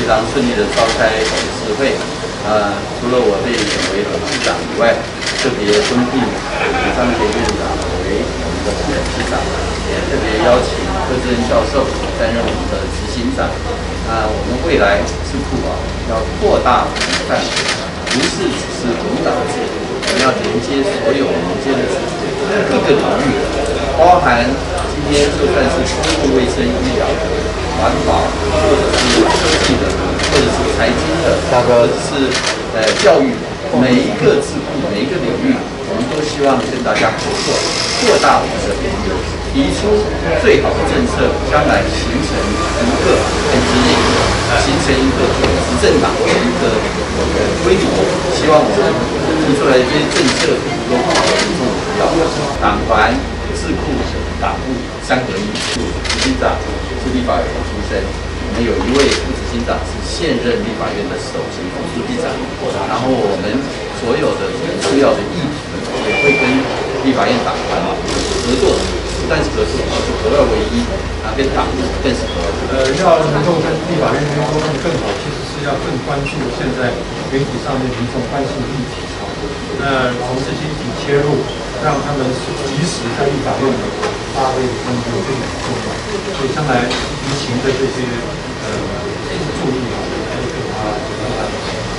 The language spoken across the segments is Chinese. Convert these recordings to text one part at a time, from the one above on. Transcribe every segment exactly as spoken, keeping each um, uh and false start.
非常顺利的召开董事会。呃，除了我被选为董事长以外，特别尊聘李章杰院长为我们的董事长，也特别邀请柯志恩教授担任我们的执行长。那我们未来智库啊，要扩大范围，不是只是领导智库，我们要连接所有民间的智库，各个领域，包含今天就算是公共卫生、医疗的、环保，或者是科技的，或者是财经的，或者是呃教育，每一个智库、每一个领域，我们都希望跟大家合作，扩大我们的领域，提出最好的政策，将来形成一个很直接，形成一个执政党的一个呃规模。希望我们提出来这些政策都符合民众的需要。党团、智库、党部三合一。执行长是立法委员出身，我们有一位副执行长是现任立法院的首席副书记长，然后我们所有的重要的议题也会跟立法院党团合作，不但是合作，而是合二为一，啊，跟党更是合。 呃，要能够跟立法院沟通更好，其实是要更关注现在媒体上面民众关心的议题。那从这些议题切入，让他们及时在立法院发挥的功能非常重要。所以将来舆情的这些呃注意啊，还是对他非常大的。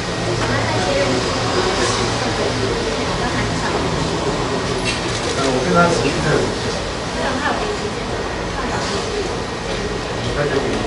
呃，我跟他持续在联系。大家给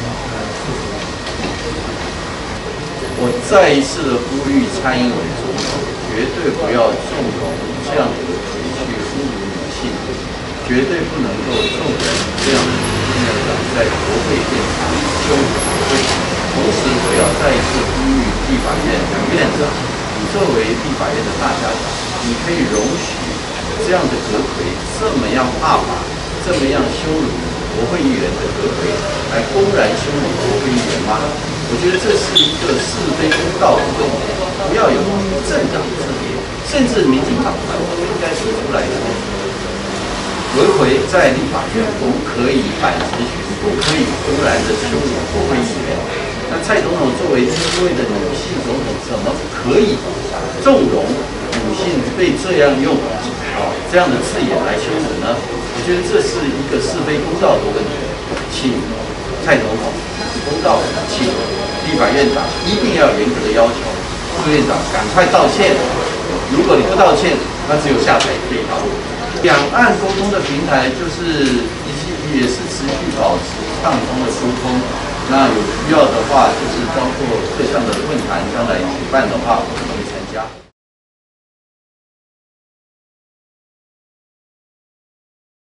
我再一次的呼吁蔡英文总统，绝对不要纵容这样的一个情绪侮辱女性，绝对不能够纵容这样的院长在国会殿堂羞辱国会。同时，我要再一次呼吁立法院的院长，你作为立法院的大家长，你可以容许这样的阁揆这么样骂法，这么样羞辱国会议员的阁揆，来公然羞辱国会议员吗？我觉得这是一个是非公道的问题，不要有政党之别，甚至民进党团都应该说出来说，阁揆在立法院不可以反质询，不可以公然的羞辱国会议员。那蔡总统作为第一位的女性总统，怎么可以纵容女性被这样用啊这样的字眼来羞辱呢？我觉得这是一个是非公道的问题，请蔡总统公道，请立法院长一定要严格的要求副院长赶快道歉。如果你不道歉，那只有下台这一条路。两岸沟通的平台就是一些也是持续保持畅通的沟通。那有需要的话，就是包括各项的论坛将来举办的话，我们会参加。